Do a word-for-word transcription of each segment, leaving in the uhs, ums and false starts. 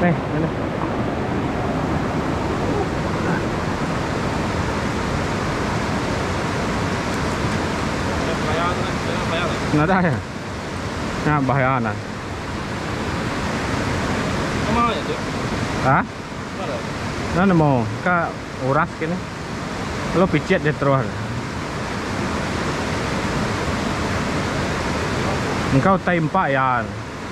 nih, ini. Nggak ada ya? Nah, bahayanan. Kemana ya, Cuk? Hah? Mana? Nah, mau ke uras kini. Lo picit dia terus. Engkau tempak ya.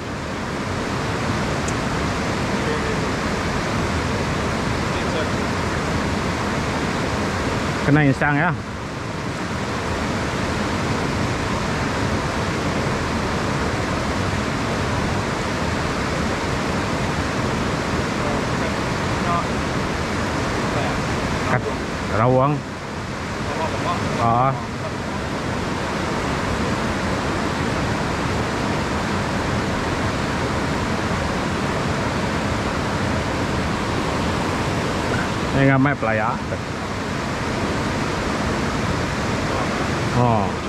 Kena insang ya. Kat rawang. Ah. Ini ngamai pelaya. Oh.